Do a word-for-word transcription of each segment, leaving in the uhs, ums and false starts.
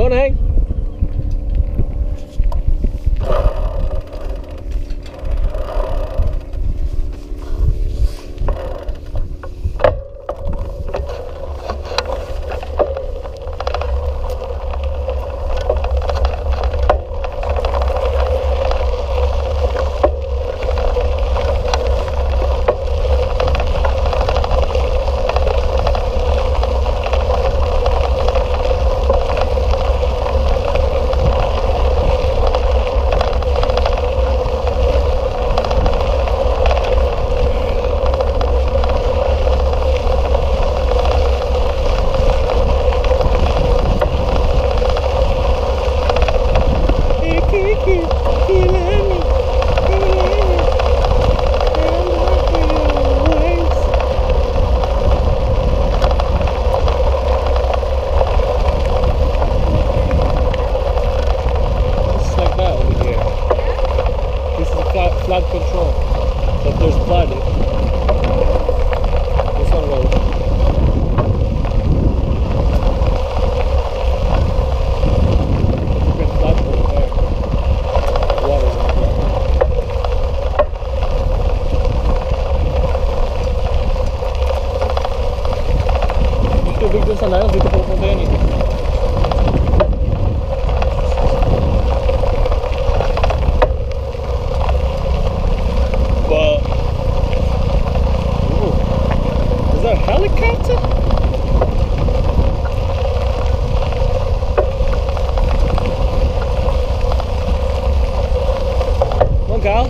Go on, Hank. Flood control. So if there's flood, this one will. There's flood over there. Water's in there. Yung tubig dun sa layo, dito pupunta yan eh. Helicopter? Come on, Kyle.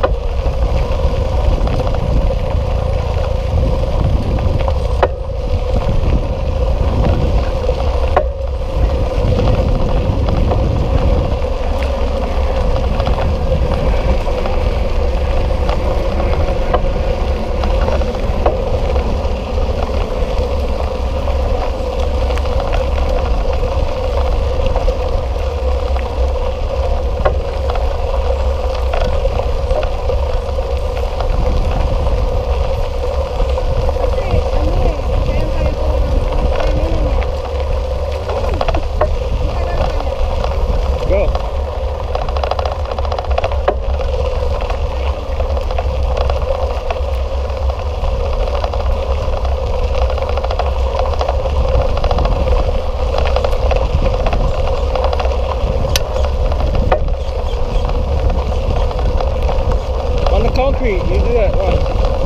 Concrete, you do that one.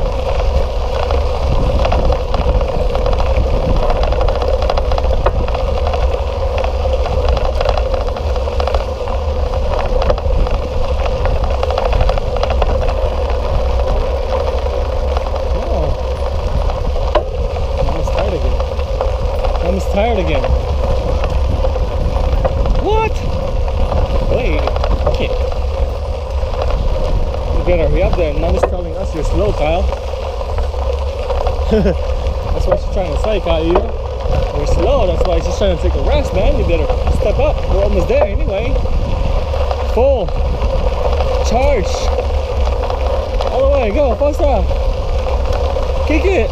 Oh. Almost tired again. Almost tired again. What? Wait. Okay. Better hurry up there. Mom is telling us you're slow, Kyle. That's what she's trying to say, Kyle. You, you're slow. That's why she's trying to take a rest, man. You better step up. We're almost there anyway. Full charge. All the way. Go. Faster. Kick it.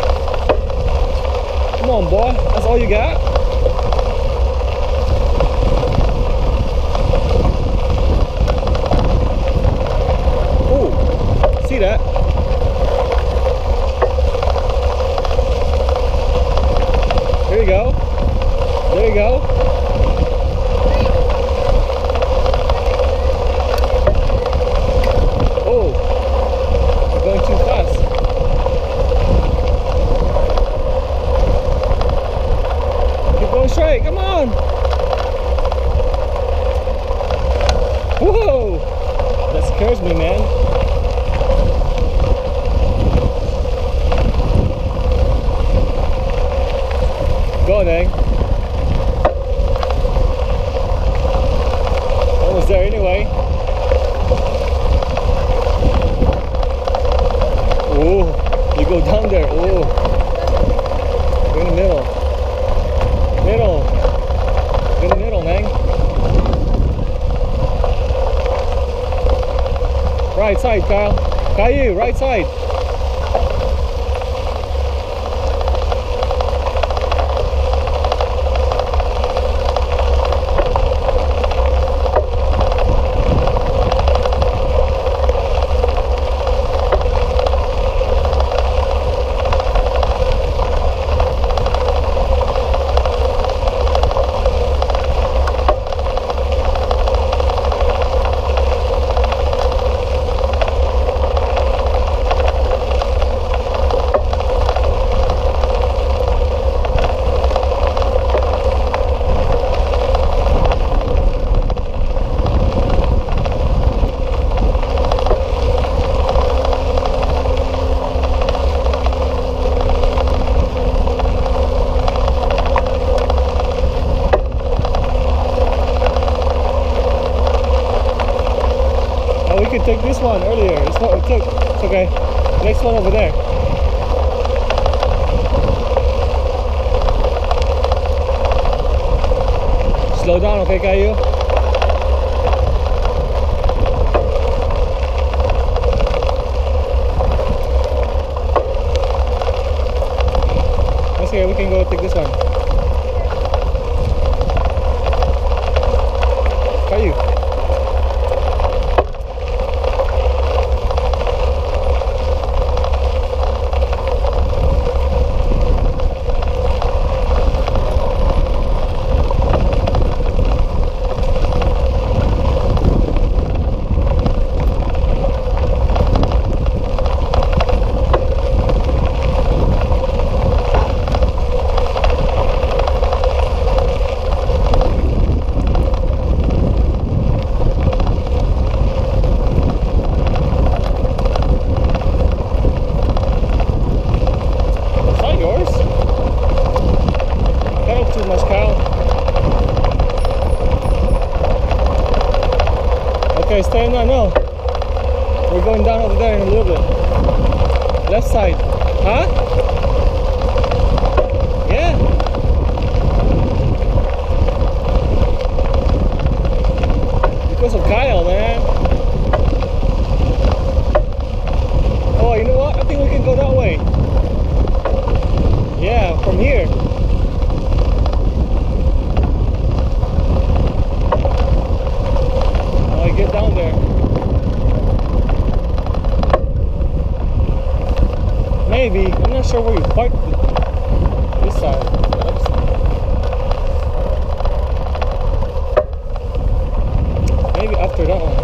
Come on, boy. That's all you got? See that? There you go. There you go. Oh, you're going too fast. Keep going straight. Come on. Whoa, that scares me, man. Go, dang. Almost there anyway. Oh, you go down there. Oh, go in the middle. Middle. Go in the middle, man. Right side, Kyle. Caillou, right side. one earlier. It's not, it took, it's okay. Next one over there. Slow down, okay, Caillou? Let's see, we can go take this one. Caillou. Okay, stay in there, no. We're going down over there in a little bit. Left side. Huh? Yeah. Because of Kyle, man. Oh, you know what? I think we can go that way. Yeah, from here. Get down there. Maybe. I'm not sure where you parked this side. The other side. Maybe after that one.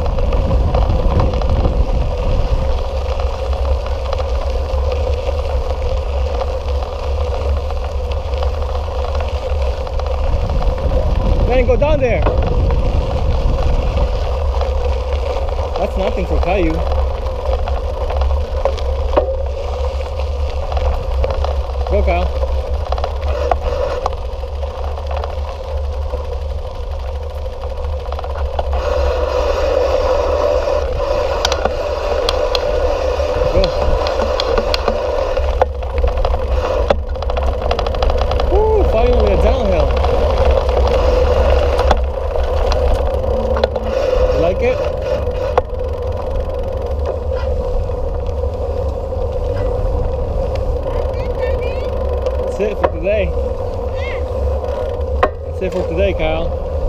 Man, go down there. That's nothing for Caillou. Go, Kyle. Go. Woo, finally a downhill. You like it? That's it for today. That's it for today, Kyle.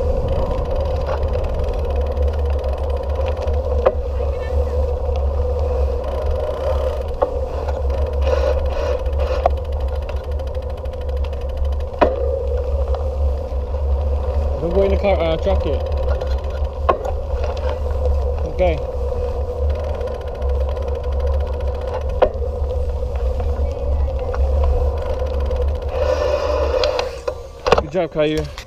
Don't go in the car, uh, truck yet. Okay. Good job, Caillou.